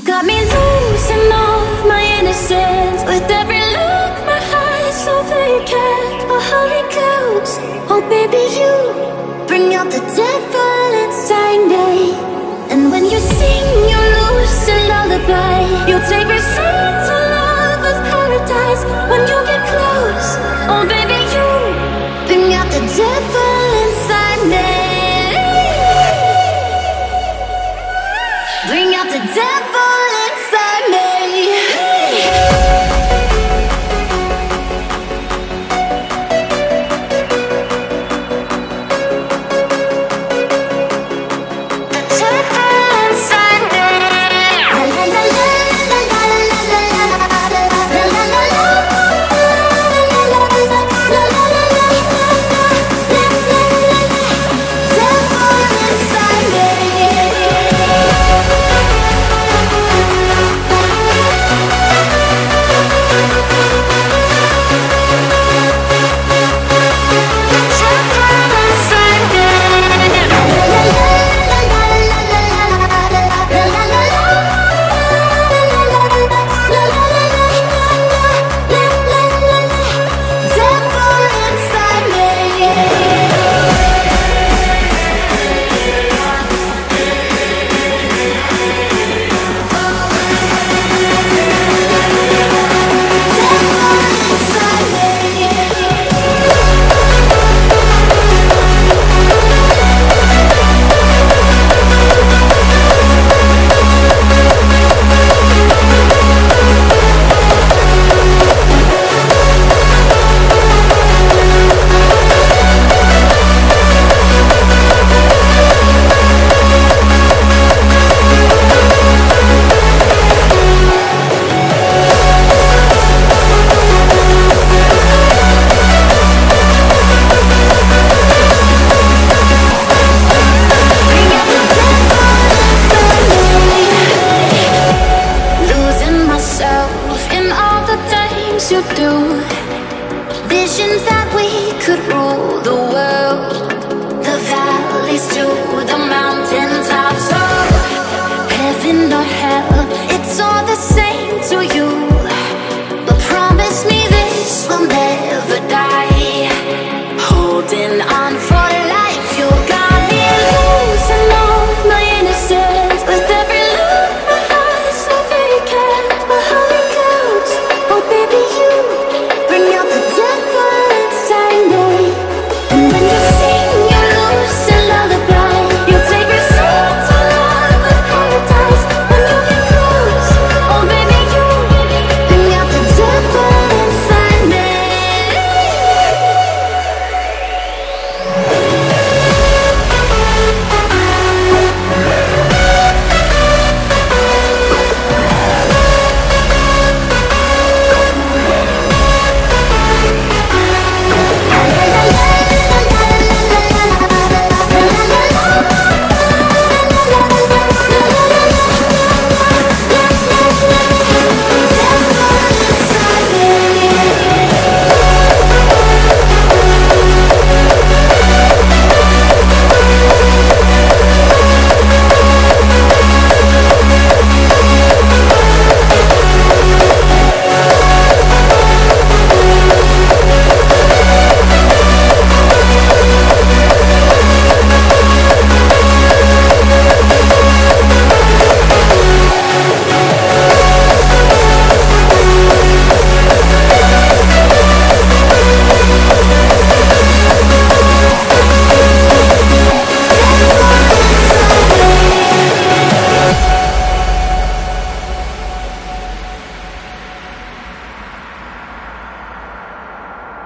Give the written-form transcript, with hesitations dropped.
got me losing all my innocence. With every look, my eyes so vacant. Oh, holy clouds, oh baby, you bring out the devil inside me. And when you sing your lucid lullaby, you take me straight to love of paradise. When you get close, oh baby, you bring out the devil inside me. Bring out the devil.